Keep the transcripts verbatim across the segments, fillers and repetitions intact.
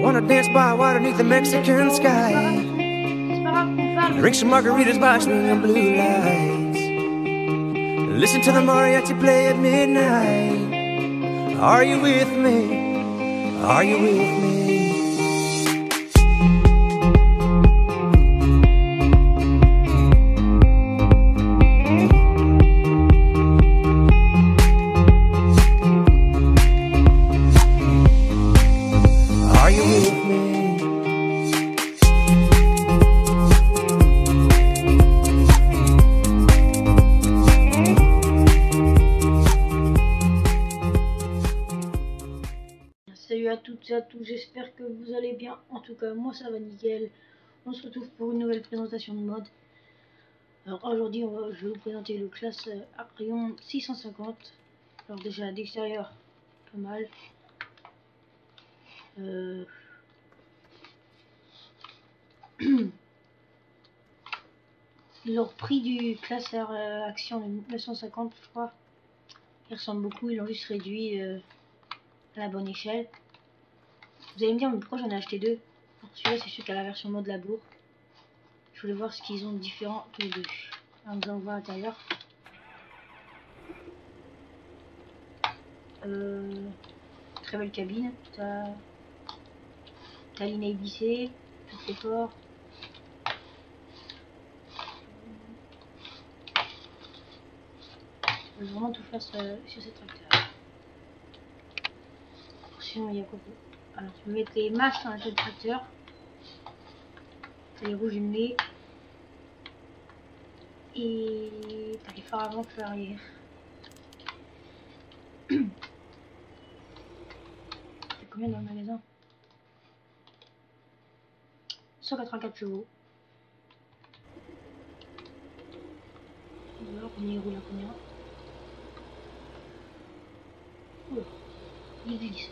wanna dance by water beneath the Mexican sky. Drink some margaritas by swinging blue lights. Listen to the mariachi play at midnight. Are you with me? Are you with me? Salut à toutes et à tous, j'espère que vous allez bien. En tout cas, moi ça va nickel. On se retrouve pour une nouvelle présentation de mode. Alors aujourd'hui, je vais vous présenter le classe à crayon six cent cinquante. Alors déjà d'extérieur, pas mal. Euh... Ils ont repris du classe euh, action de neuf cent cinquante, je crois. Il ressemble beaucoup, ils l'ont juste réduit euh, à la bonne échelle. Vous allez me dire, mais pourquoi j'en ai acheté deux? Celui-là, c'est celui qui a la version mode labour. Je voulais voir ce qu'ils ont de différent tous les deux. Alors, nous allons voir à l'intérieur. Euh, très belle cabine. T'as ta ligne A B C, tous les ports. On peut vraiment tout faire sur, sur ces tracteurs. Sinon, il y a quoi? Alors, je vais mettre les masses dans le tracteur. Les rouges jumelés. Et t'as les phares avant, phares arrière. C'est combien dans le magasin? cent quatre-vingt-quatre chevaux. Alors, on y roule à combien? Oh, il glisse.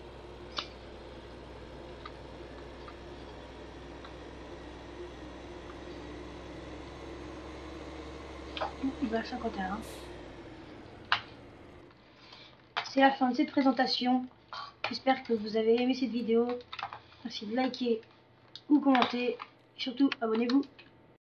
Il va à cinquante et un. C'est la fin de cette présentation. J'espère que vous avez aimé cette vidéo. Merci de liker ou commenter. Et surtout, abonnez-vous.